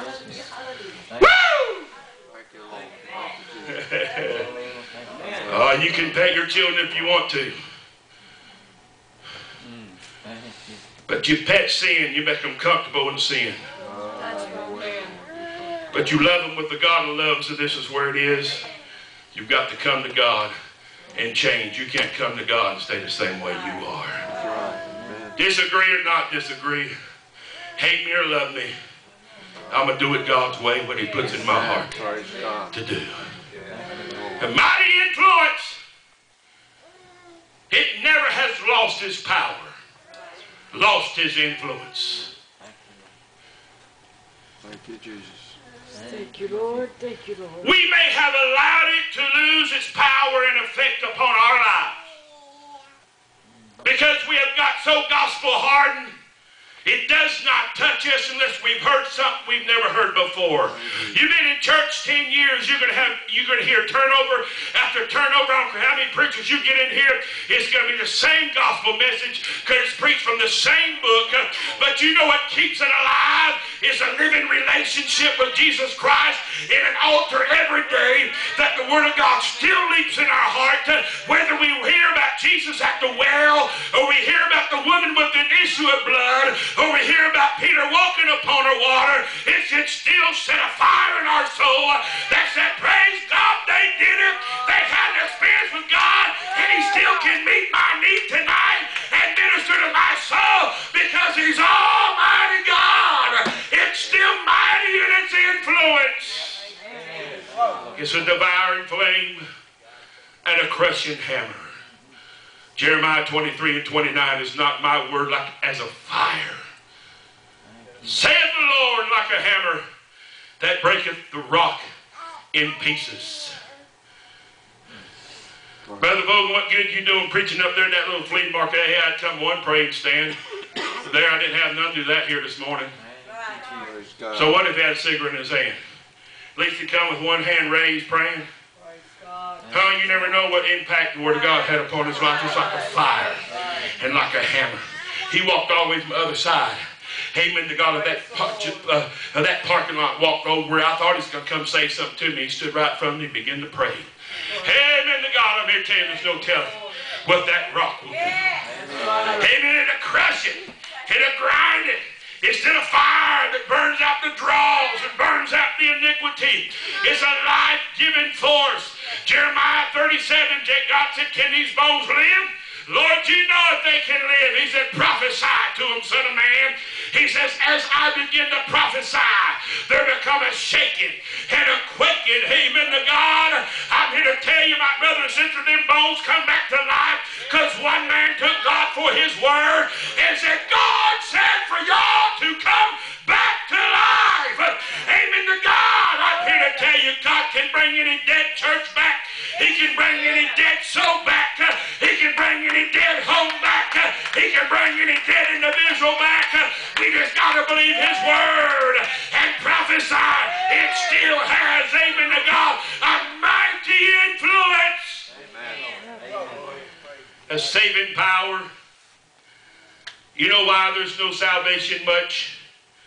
Woo! You can pet your children if you want to. But you pet sin, you make them comfortable in sin. But you love them with the God of love, so this is where it is. You've got to come to God and change. You can't come to God and stay the same way you are. Disagree or not disagree, hate me or love me, I'm going to do it God's way, what He puts in my heart to do. A mighty influence, it never has lost its power, lost its influence. Thank you, Jesus. Thank you, Lord. Thank you, Lord. We may have allowed it to lose its power and effect upon our lives because we have got so gospel hardened. It does not touch us unless we've heard something we've never heard before. You've been in church 10 years, you're going to hear turnover after turnover. I don't care how many preachers you get in here, it's going to be the same gospel message because it's preached from the same book. But you know what keeps it alive is a living relationship with Jesus Christ in an altar every day, that the Word of God still leaps in our heart, whether we hear about Jesus at the well, or we hear about the woman with an issue of blood, or we hear about Peter walking upon the water. It should still set a fire in our soul that said, praise God, they did it. They had an experience with God, and He still can meet my need tonight and minister to my soul because He's Almighty God. It's still mighty in its influence. It's a devouring flame and a crushing hammer. Jeremiah 23:29 is not my word like as a fire, saith the Lord, like a hammer that breaketh the rock in pieces. Brother Vogan, what good you doing preaching up there in that little flea market? Hey, I'd come one praying stand. There, I didn't have none to do that here this morning. So what if he had a cigarette in his hand? At least he come with one hand raised praying. Oh, you never know what impact the Word of God had upon his life. Just like a fire and like a hammer. He walked all the way from the other side. Amen to God. Of that parking lot, walked over. I thought he was going to come say something to me. He stood right in front of me and began to pray. Amen to God. I'm here to tell you, there's no telling what that rock will do. Amen. It'll crush it. It'll grind it. It's still a fire that burns out the draws and burns out the iniquity. It's a life-giving force. Jeremiah 37, God said, can these bones live? Lord, you know if they can live. He said, prophesy to them, son of man. He says, as I begin to prophesy, there become a shaking and a quaking. Amen to God. I'm here to tell you, my brother and sister, them bones come back to life because one man took God for His word and said, God said for y'all to come back to life. Amen to God. I'm here to tell you, God can bring any dead church back. He can bring any dead soul back. He can bring any dead home back. He can bring any dead individual back. We just got to believe His word and prophesy. It still has, amen to God, a mighty influence. Amen. A saving power. You know why there's no salvation much?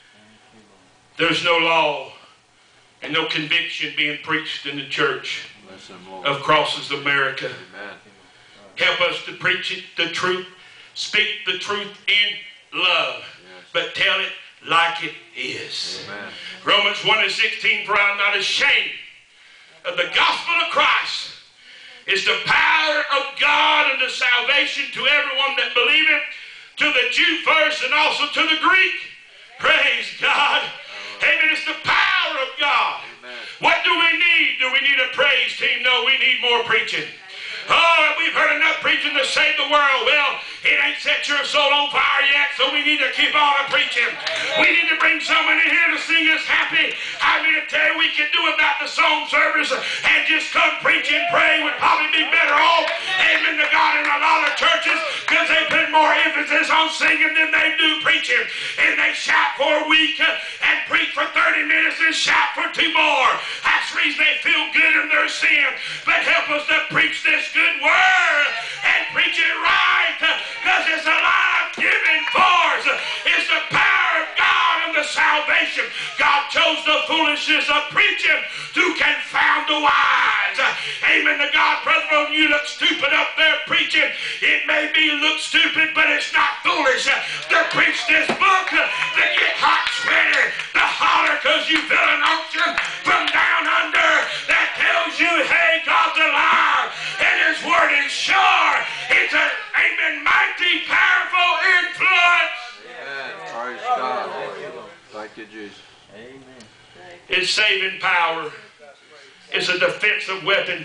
There's no law and no conviction being preached in the church of Crosses America. Amen. Help us to preach it, the truth, speak the truth in love, but tell it like it is. Amen. Romans 1:16, for I am not ashamed of the gospel of Christ. It's the power of God unto salvation to everyone that believeth, to the Jew first and also to the Greek. Praise God. Amen. It's the power of God. Amen. What do we need? Do we need a praise team? No, we need more preaching. Oh, we've heard enough preaching to save the world. Well, it ain't set your soul on fire yet, so we need to keep on preaching. We need to bring someone in here to sing us happy. I mean to tell you, we can do without the song service and just come preach and pray would probably be better off. Amen to God in a lot of churches because they put more emphasis on singing than they do preaching. And they shout for a week and preach for 30 minutes and shout for 2 more. That's the reason they feel good in their sin. But help us to preach this good word and preach it right because it's a life-giving force. It's the power of God found the salvation. God chose the foolishness of preaching to confound the wise. Amen to God. Brother, you look stupid up there preaching. It may be look stupid, but it's not foolish to preach this book, to get hot, sweaty, to holler because you feel an unction from down under that tells you, hey, God's alive and His word is sure. It's an, amen, mighty, powerful influence. Amen. Praise God. Thank you, Jesus. Amen. It's saving power. It's a defensive weapon.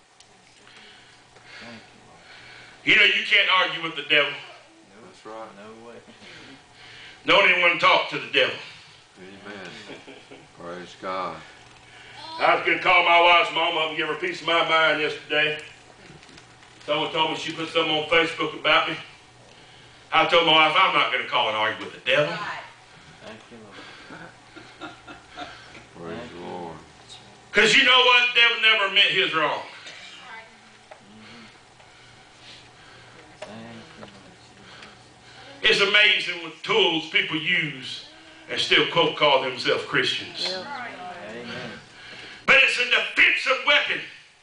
You know, you can't argue with the devil. That's right. No way. Don't even want to talk to the devil. Amen. Praise God. I was going to call my wife's mama up and give her a piece of my mind yesterday. Someone told me she put something on Facebook about me. I told my wife, I'm not going to call and argue with the devil. Thank you, Lord. Praise the Lord. Because you know what? The devil never admit his wrong. It's amazing what tools people use and still quote call themselves Christians. Yeah. Amen. But it's a defensive weapon.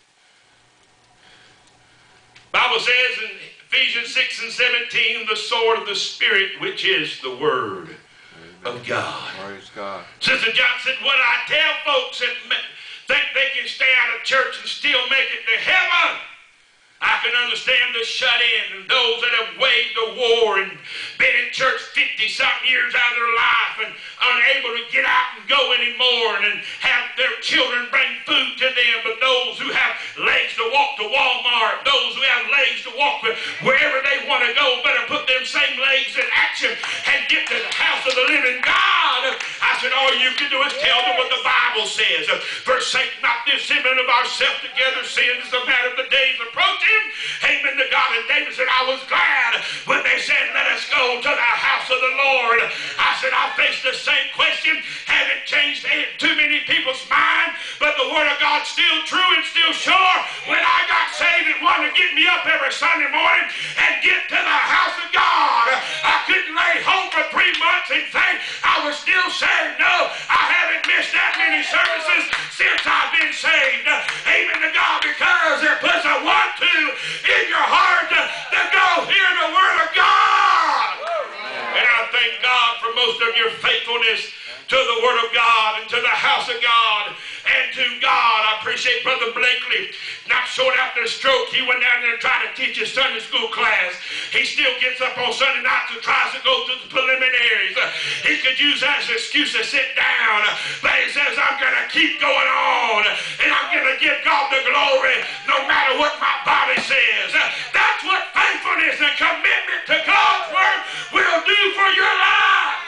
Bible says in Ephesians 6 and 17, the sword of the Spirit, which is the Word of God. Praise God. Sister Johnson, what I tell folks that think they can stay out of church and still make it to heaven, I can understand the shut-in and those that have waged the war and been in church 50-something years out of their life and unable to get out and go anymore and have their children bring food to them. But those who have legs to walk to Walmart, those who have legs to walk wherever they want to go, better put them same legs in action and get to the house of the living God. I said, all you can do is tell them what the Bible says. Forsake not the assembling of ourselves together, seeing as the matter of the days approaching. Amen to God. And David said, I was glad when they said, let us go to the house of the Lord. I said, I face the same question. Haven't changed too many people's mind, but the word of God's still true and still sure. When I got saved, it wanted to get me up every Sunday morning and get to the house of God. I couldn't lay home for 3 months and think I was still saved. No, I haven't missed that many services since I've been saved. Amen to God, because it puts a 1-2 in your heart to go hear the word of God. And I thank God for most of your faithfulness to the word of God and to the house of God and to God. I appreciate Brother Blakely. Not short after the stroke, he went down there and tried to teach his Sunday school class. He still gets up on Sunday nights and tries to go through the preliminaries. He could use that as an excuse to sit down, but he says, I'm going to keep going on and I'm going to give God the glory no matter what my body says. That's what faithfulness and commitment to God's word will do for your life.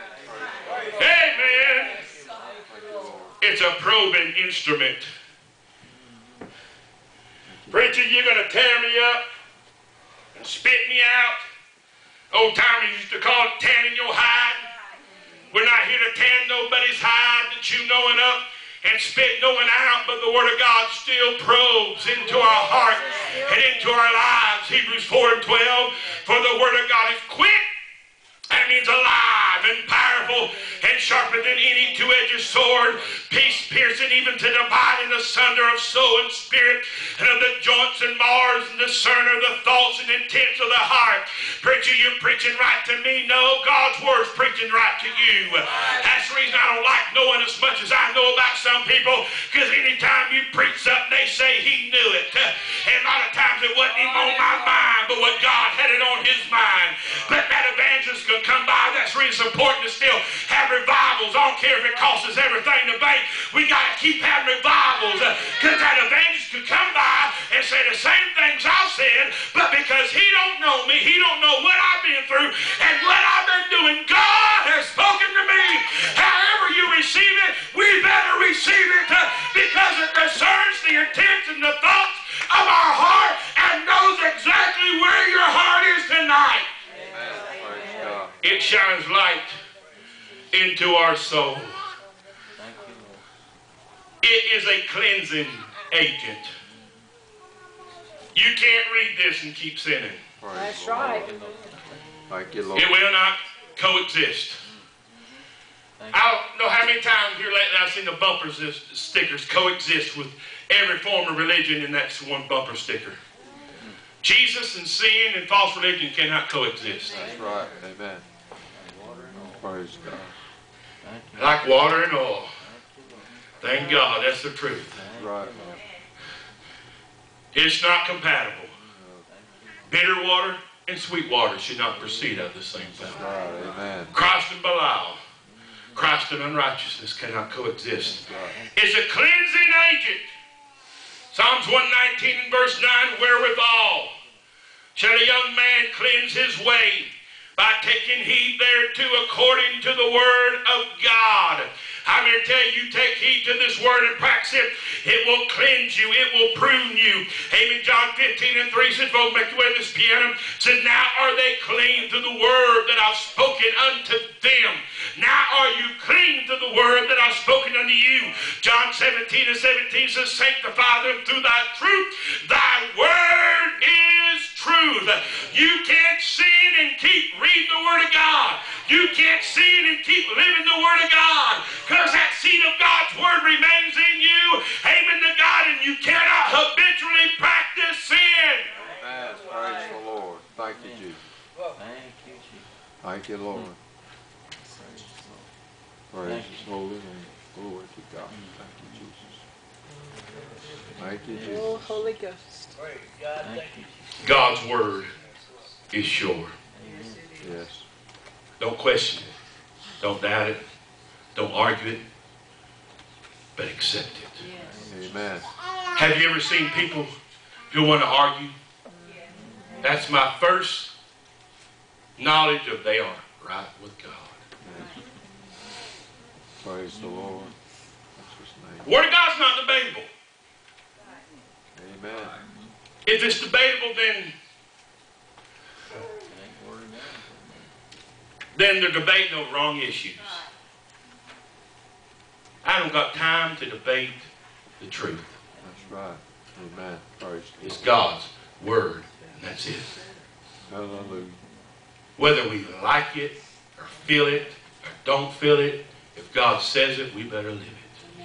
Amen. It's a probing instrument. Preacher, you're going to tear me up and spit me out. Old timers used to call it tanning your hide. We're not here to tan nobody's hide, to chew no one up and spit no one out, but the word of God still probes into our heart and into our lives. Hebrews 4 and 12, for the word of God is quick. That means alive and powerful and sharper than any two-edged sword, peace-piercing even to dividing asunder of soul and spirit and of the joints and marrows and discerner of the thoughts and intents of the heart. Preacher, you're preaching right to me? No, God's word's preaching right to you. That's the reason I don't like knowing as much as I know about some people, because anytime you preach something, they say he knew it. And a lot of times it wasn't even on my mind, but what God had it on his mind. But that evangelist could come by. That's the reason it's important to still have revivals. I don't care if it costs us everything to bank. We got to keep having revivals, because that evangelist could come by and say the same things I've said, but because he don't know me, he don't know what I've been through and what I've been doing, God has spoken to me. However you receive it, we better receive it, because it discerns the intents and the thoughts of our heart and knows exactly where your heart is tonight. It shines light into our soul. It is a cleansing agent. You can't read this and keep sinning. That's right. Thank you, Lord. It will not coexist. I don't know how many times here lately I've seen the bumpers, the stickers coexist with every form of religion, and that's one bumper sticker. Jesus and sin and false religion cannot coexist. That's right. Amen. Praise God. Like water and oil. Thank God, that's the truth. That's right. It's not compatible. Bitter water and sweet water should not proceed out of the same fountain. Right. Amen. Christ and Belial, Christ and unrighteousness cannot coexist. Right. It's a cleansing agent. Psalms 119 and verse 9, wherewithal shall a young man cleanse his way, by taking heed thereto according to the word of God. I'm here to tell you, take heed to this word and practice it. It will cleanse you. It will prune you. Amen. John 15 and 3 said, Vogan, make your way to this piano. Said, now are they clean to the word that I've spoken unto them. Now are you clean to the word that I've spoken unto you. John 17 and 17 says, sanctify them through thy truth. Thy word is truth. You can't sin and keep reading the word of God. You can't sin and keep living the word of God, because that seed of God's word remains in you. Amen to God. And you cannot habitually practice sin. Amen. Praise the Lord. Thank you, Jesus. Thank you, Jesus. Thank you, Lord. Praise Praise His holy name. Glory to God. Thank you, Jesus. Thank you, Jesus. Oh, Holy Ghost. Thank you, Jesus. God's word is sure. Amen. Yes. Don't question it. Don't doubt it. Don't argue it. But accept it. Amen. Have you ever seen people who want to argue? That's my first knowledge of they are right with God. Yes. Praise the Lord. That's His name. The word of God's not debatable. Amen. If it's debatable, then they're debating over wrong issues. I don't got time to debate the truth. That's right. Amen. Praise the It's Lord. God's word, and that's it. Hallelujah. Whether we like it or feel it or don't feel it, if God says it, we better live it.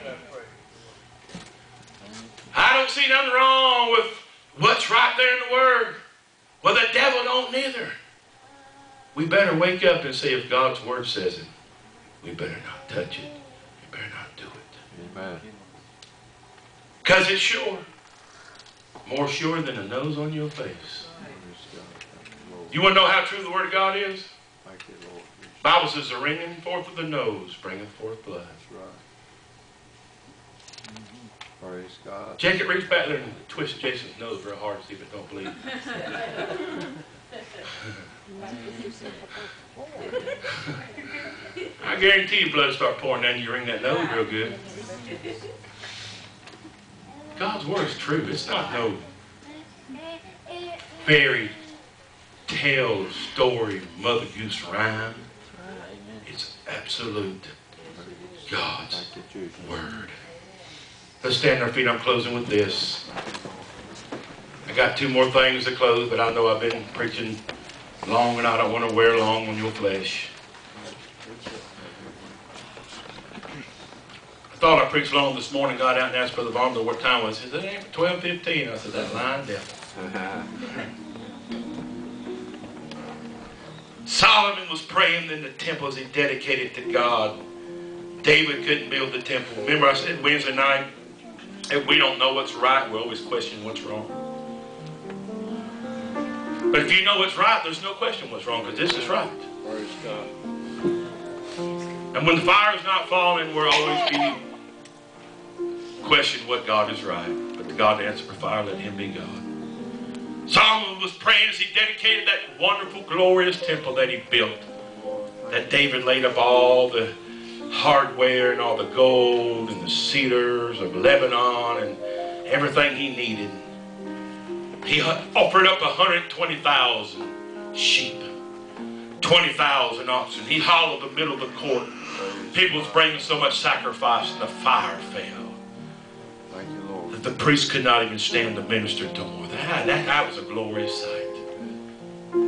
I don't see nothing wrong with what's right there in the word. Well, the devil don't neither. We better wake up and say, if God's word says it, we better not touch it. We better not do it. Amen. Because it's sure. More sure than a nose on your face. Praise God. Thank you, Lord. You want to know how true the word of God is? Thank you, Lord. The Bible says the ringing forth of the nose bringeth forth blood. That's right. Praise God. Check it, reach back there and twist Jason's nose real hard to see if it don't bleed. I guarantee you blood will start pouring down you ring that nose real good. God's word is true. It's not no fairy tale story, Mother Goose rhyme. It's absolute God's Thank you, Jesus. word. Let's stand on our feet. I'm closing with this. I got two more things to close, but I know I've been preaching long and I don't want to wear long on your flesh. I thought I preached long this morning. Got out and asked Brother Varner what time it was. He said, it ain't 12:15. I said, that lying devil. Solomon was praying in the temple as he dedicated to God. David couldn't build the temple. Remember I said Wednesday night, if we don't know what's right, we always question what's wrong. But if you know what's right, there's no question what's wrong, because this is right. Praise God. And when the fire is not falling, we'll always be question what God is right. But the God that answers for fire, let him be God. Solomon was praying as he dedicated that wonderful, glorious temple that he built. That David laid up all the hardware and all the gold and the cedars of Lebanon and everything he needed. He offered up 120,000 sheep, 20,000 oxen. He hollowed the middle of the court. People was bringing so much sacrifice and the fire fell. Thank you, Lord. That the priest could not even stand to minister to more. That was a glorious sight.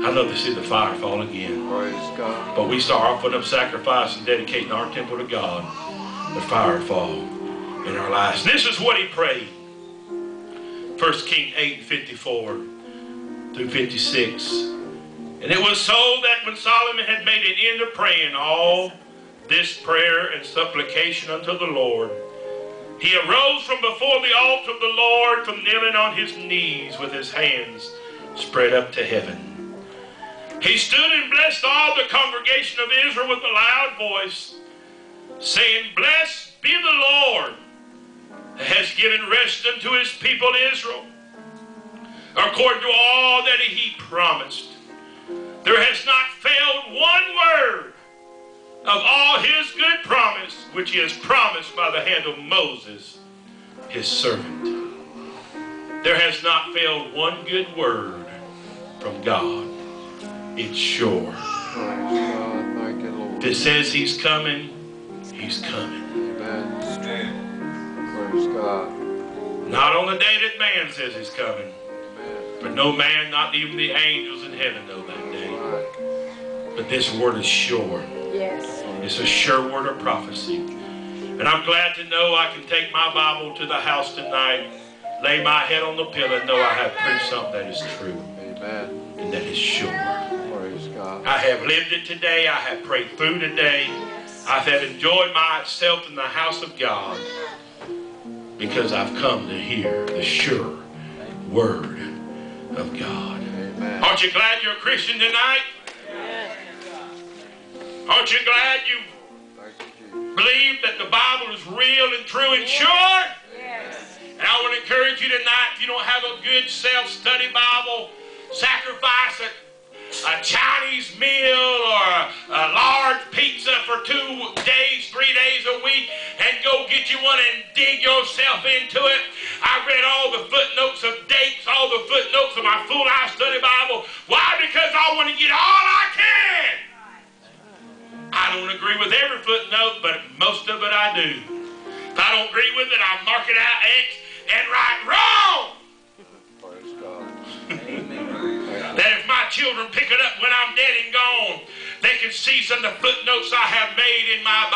I'd love to see the fire fall again. Praise God. But we start offering up sacrifice and dedicating our temple to God. The fire fall in our lives. And this is what he prayed. 1 Kings 8:54 through 56. And it was so that when Solomon had made an end of praying all this prayer and supplication unto the Lord, he arose from before the altar of the Lord, from kneeling on his knees with his hands spread up to heaven. He stood and blessed all the congregation of Israel with a loud voice, saying, Blessed be the Lord, that has given rest unto his people Israel, according to all that he promised. There has not failed one word of all his good promise, which he has promised by the hand of Moses, his servant. There has not failed one good word from God. It's sure. Praise God. Thank you, Lord. If it says he's coming, he's coming. Amen. Praise God. Not on the day that man says he's coming. Amen. But no man, not even the angels in heaven know that day. Right. But this word is sure. Yes. It's a sure word of prophecy. And I'm glad to know I can take my Bible to the house tonight, lay my head on the pillow, and know I have preached something that is true. Amen. And that is sure. Praise God. I have lived it today. I have prayed through today. I have enjoyed myself in the house of God because I've come to hear the sure word of God. Amen. Aren't you glad you're a Christian tonight? Aren't you glad you Thank you, Jesus. believe that the Bible is real and true and sure? Yes. And I want to encourage you tonight, if you don't have a good self-study Bible, sacrifice a Chinese meal or a large pizza for 2 days, 3 days a week, and go get you one and dig yourself into it. I read all the footnotes of dates, all the footnotes of my Full Life Study Bible. Why? Because I want to get all I can. I don't agree with every footnote, but most of it I do. If I don't agree with it, I mark it out X and write wrong. Praise God. That if my children pick it up when I'm dead and gone, they can see some of the footnotes I have made in my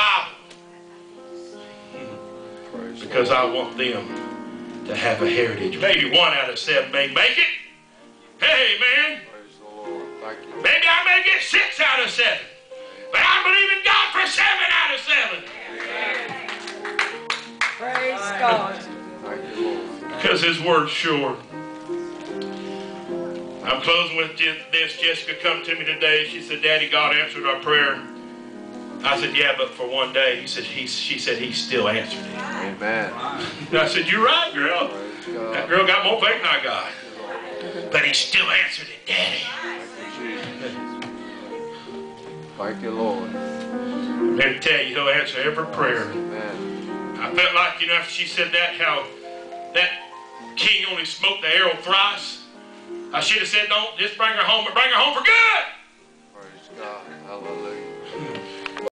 Bible. Praise Because God. I want them to have a heritage. Maybe 1 out of 7 may make it. Hey, man. Praise the Lord. Thank you. Maybe I may get 6 out of 7. But I believe in God for 7 out of 7. Praise God. Thank you, Lord. Because his word's sure. I'm closing with this. Jessica come to me today. She said, Daddy, God answered our prayer. I said, yeah, but for one day. She said, he still answered it. Amen. I said, you're right, girl. Praise God. That girl got more faith than I got. But he still answered it, Daddy. Thank you, Lord. Let me tell you, he'll answer every prayer. Amen. I felt like, after she said that, how that king only smoked the arrow thrice. I should have said, don't just bring her home, but bring her home for good.